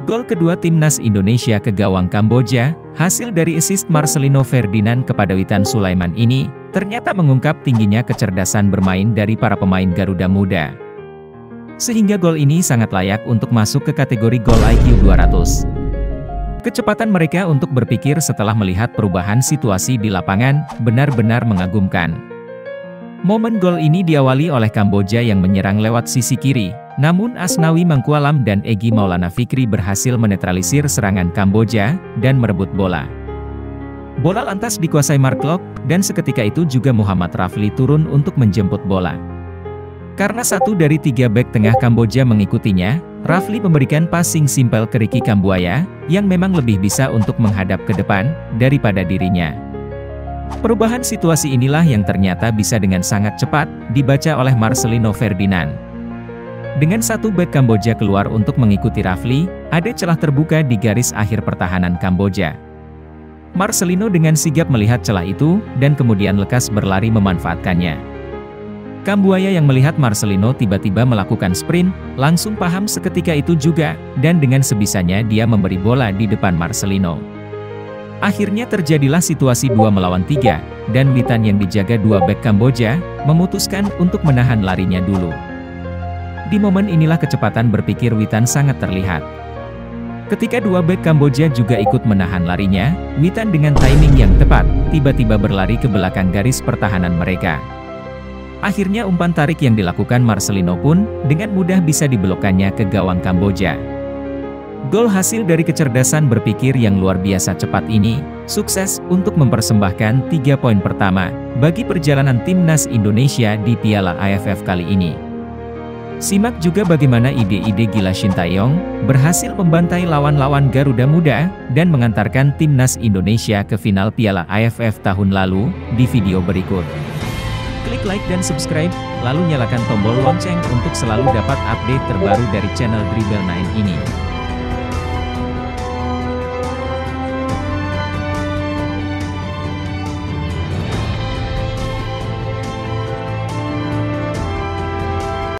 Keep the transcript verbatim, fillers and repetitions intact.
Gol kedua timnas Indonesia ke gawang Kamboja, hasil dari assist Marcelino Ferdinand kepada Witan Sulaiman ini, ternyata mengungkap tingginya kecerdasan bermain dari para pemain Garuda Muda. Sehingga gol ini sangat layak untuk masuk ke kategori gol I Q dua ratus. Kecepatan mereka untuk berpikir setelah melihat perubahan situasi di lapangan, benar-benar mengagumkan. Momen gol ini diawali oleh Kamboja yang menyerang lewat sisi kiri, namun Asnawi Mangkualam dan Egy Maulana Fikri berhasil menetralisir serangan Kamboja, dan merebut bola. Bola lantas dikuasai Mark Klok, dan seketika itu juga Muhammad Rafli turun untuk menjemput bola. Karena satu dari tiga bek tengah Kamboja mengikutinya, Rafli memberikan passing simpel ke Ricky Kambuaya, yang memang lebih bisa untuk menghadap ke depan, daripada dirinya. Perubahan situasi inilah yang ternyata bisa dengan sangat cepat, dibaca oleh Marcelino Ferdinand. Dengan satu bek Kamboja keluar untuk mengikuti Rafli, ada celah terbuka di garis akhir pertahanan Kamboja. Marcelino dengan sigap melihat celah itu, dan kemudian lekas berlari memanfaatkannya. Kambuaya yang melihat Marcelino tiba-tiba melakukan sprint, langsung paham seketika itu juga, dan dengan sebisanya dia memberi bola di depan Marcelino. Akhirnya terjadilah situasi dua melawan tiga, dan Witan yang dijaga dua bek Kamboja, memutuskan untuk menahan larinya dulu. Di momen inilah kecepatan berpikir Witan sangat terlihat. Ketika dua bek Kamboja juga ikut menahan larinya, Witan dengan timing yang tepat, tiba-tiba berlari ke belakang garis pertahanan mereka. Akhirnya umpan tarik yang dilakukan Marcelino pun, dengan mudah bisa dibelokkannya ke gawang Kamboja. Gol hasil dari kecerdasan berpikir yang luar biasa cepat ini, sukses untuk mempersembahkan tiga poin pertama, bagi perjalanan timnas Indonesia di Piala A F F kali ini. Simak juga bagaimana ide-ide gila Shin Tae-yong, berhasil membantai lawan-lawan Garuda Muda, dan mengantarkan timnas Indonesia ke final Piala A F F tahun lalu, di video berikut. Klik like dan subscribe, lalu nyalakan tombol lonceng untuk selalu dapat update terbaru dari channel Dribble sembilan ini.